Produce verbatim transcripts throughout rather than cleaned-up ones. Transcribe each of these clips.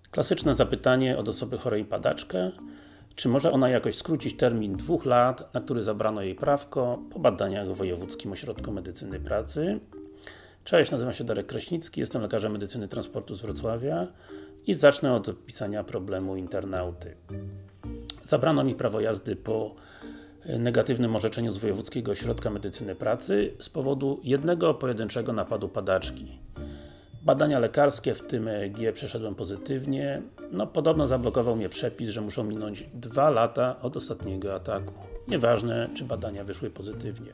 Klasyczne zapytanie od osoby chorej padaczkę. Czy może ona jakoś skrócić termin dwóch lat, na który zabrano jej prawko po badaniach w Wojewódzkim Ośrodku Medycyny Pracy? Cześć, nazywam się Darek Kraśnicki, jestem lekarzem medycyny transportu z Wrocławia i zacznę od opisania problemu internauty. Zabrano mi prawo jazdy po negatywnym orzeczeniu z Wojewódzkiego Ośrodka Medycyny Pracy z powodu jednego pojedynczego napadu padaczki. Badania lekarskie, w tym E E G, przeszedłem pozytywnie. No, podobno zablokował mnie przepis, że muszą minąć dwa lata od ostatniego ataku. Nieważne, czy badania wyszły pozytywnie.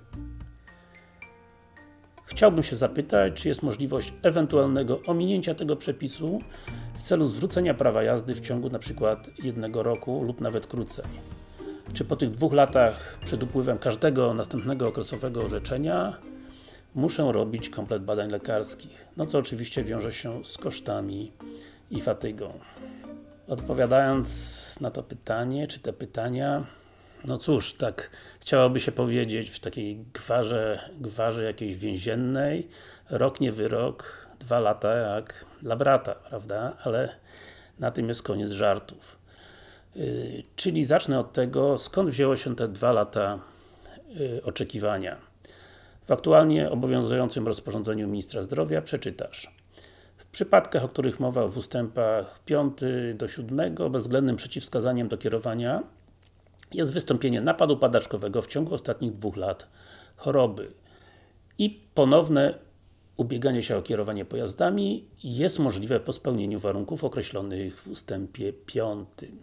Chciałbym się zapytać, czy jest możliwość ewentualnego ominięcia tego przepisu w celu zwrócenia prawa jazdy w ciągu na przykład jednego roku lub nawet krócej. Czy po tych dwóch latach przed upływem każdego następnego okresowego orzeczenia muszę robić komplet badań lekarskich, no co oczywiście wiąże się z kosztami i fatygą. Odpowiadając na to pytanie, czy te pytania, no cóż, tak chciałoby się powiedzieć w takiej gwarze, gwarze jakiejś więziennej, rok nie wyrok, dwa lata jak dla brata, prawda? Ale na tym jest koniec żartów. Yy, czyli zacznę od tego, skąd wzięło się te dwa lata yy, oczekiwania. W aktualnie obowiązującym rozporządzeniu Ministra Zdrowia przeczytasz: w przypadkach, o których mowa w ustępach piąty do siódmego, bezwzględnym przeciwwskazaniem do kierowania jest wystąpienie napadu padaczkowego w ciągu ostatnich dwóch lat choroby i ponowne ubieganie się o kierowanie pojazdami jest możliwe po spełnieniu warunków określonych w ustępie piątym.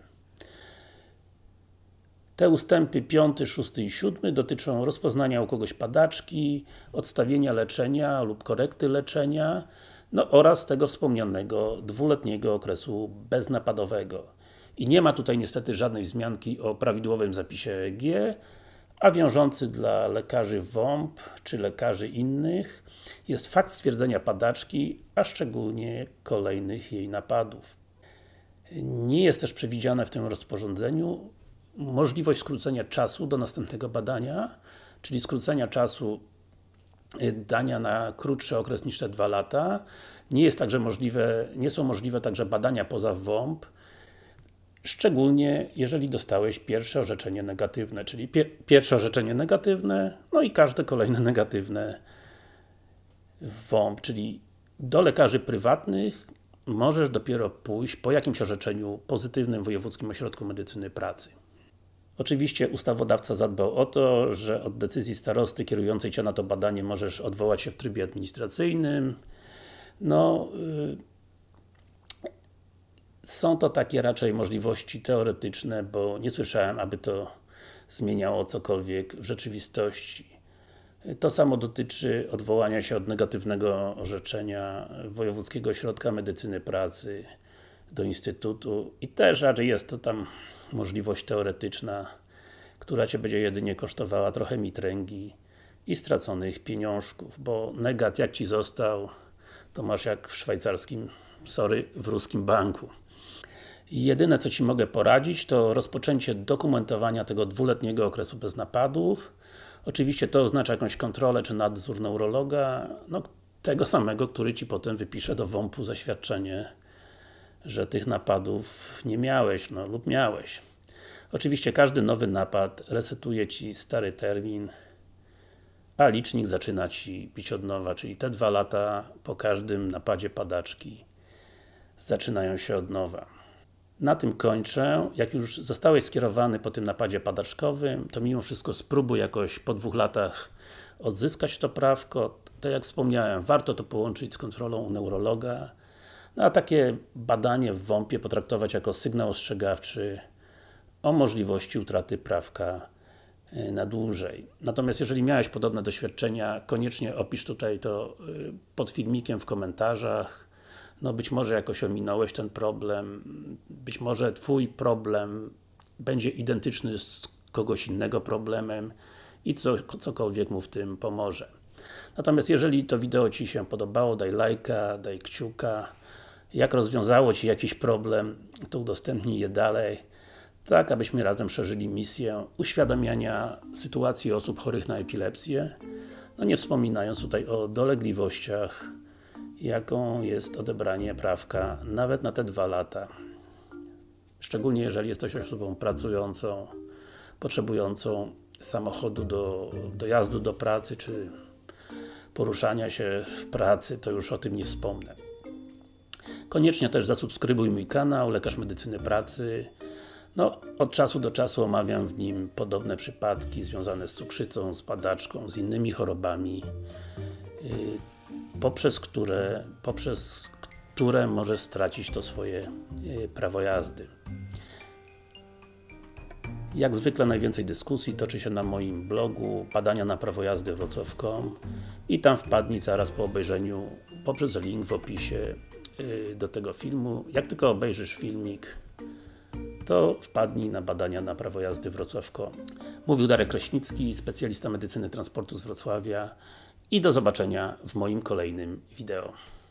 Te ustępy piąty, szósty i siódmy dotyczą rozpoznania u kogoś padaczki, odstawienia leczenia lub korekty leczenia, no oraz tego wspomnianego dwuletniego okresu beznapadowego. I nie ma tutaj niestety żadnej wzmianki o prawidłowym zapisie E E G, a wiążący dla lekarzy W O M P czy lekarzy innych jest fakt stwierdzenia padaczki, a szczególnie kolejnych jej napadów. Nie jest też przewidziane w tym rozporządzeniu możliwość skrócenia czasu do następnego badania, czyli skrócenia czasu dania na krótszy okres niż te dwa lata. Nie jest także możliwe, nie są możliwe także badania poza W O M P, szczególnie jeżeli dostałeś pierwsze orzeczenie negatywne, czyli pie pierwsze orzeczenie negatywne, no i każde kolejne negatywne w W O M P, czyli do lekarzy prywatnych możesz dopiero pójść po jakimś orzeczeniu pozytywnym w Wojewódzkim Ośrodku Medycyny Pracy. Oczywiście ustawodawca zadbał o to, że od decyzji starosty kierującej Cię na to badanie możesz odwołać się w trybie administracyjnym. No, yy, są to takie raczej możliwości teoretyczne, bo nie słyszałem, aby to zmieniało cokolwiek w rzeczywistości. To samo dotyczy odwołania się od negatywnego orzeczenia Wojewódzkiego Ośrodka Medycyny Pracy do Instytutu i też raczej jest to tam możliwość teoretyczna, która Cię będzie jedynie kosztowała trochę mitręgi i straconych pieniążków, bo negat jak Ci został, to masz jak w szwajcarskim, sorry, w ruskim banku. I jedyne co Ci mogę poradzić, to rozpoczęcie dokumentowania tego dwuletniego okresu bez napadów. Oczywiście to oznacza jakąś kontrolę czy nadzór neurologa, no tego samego, który Ci potem wypisze do W O M P u zaświadczenie, że tych napadów nie miałeś, no lub miałeś. Oczywiście każdy nowy napad resetuje Ci stary termin, a licznik zaczyna Ci bić od nowa, czyli te dwa lata po każdym napadzie padaczki zaczynają się od nowa. Na tym kończę. Jak już zostałeś skierowany po tym napadzie padaczkowym, to mimo wszystko spróbuj jakoś po dwóch latach odzyskać to prawko. Tak jak wspomniałem, warto to połączyć z kontrolą u neurologa. No a takie badanie w W O M P ie potraktować jako sygnał ostrzegawczy o możliwości utraty prawka na dłużej. Natomiast jeżeli miałeś podobne doświadczenia, koniecznie opisz tutaj to pod filmikiem w komentarzach. No być może jakoś ominąłeś ten problem, być może Twój problem będzie identyczny z kogoś innego problemem i co, cokolwiek mu w tym pomoże. Natomiast jeżeli to wideo Ci się podobało, daj lajka, daj kciuka. Jak rozwiązało Ci jakiś problem, to udostępnij je dalej, tak abyśmy razem przeżyli misję uświadamiania sytuacji osób chorych na epilepsję, no nie wspominając tutaj o dolegliwościach jaką jest odebranie prawka nawet na te dwa lata. Szczególnie jeżeli jesteś osobą pracującą, potrzebującą samochodu do dojazdu do pracy, czy poruszania się w pracy, to już o tym nie wspomnę. Koniecznie też zasubskrybuj mój kanał Lekarz Medycyny Pracy. No, od czasu do czasu omawiam w nim podobne przypadki związane z cukrzycą, z padaczką, z innymi chorobami, yy, poprzez które, poprzez które może stracić to swoje yy, prawo jazdy. Jak zwykle najwięcej dyskusji toczy się na moim blogu badania na prawo jazdy wrocław kropka com i tam wpadnij zaraz po obejrzeniu poprzez link w opisie yy, do tego filmu. Jak tylko obejrzysz filmik, to wpadnij na badania na prawo jazdy wrocław kropka com. Mówił Darek Kraśnicki, specjalista medycyny transportu z Wrocławia i do zobaczenia w moim kolejnym wideo.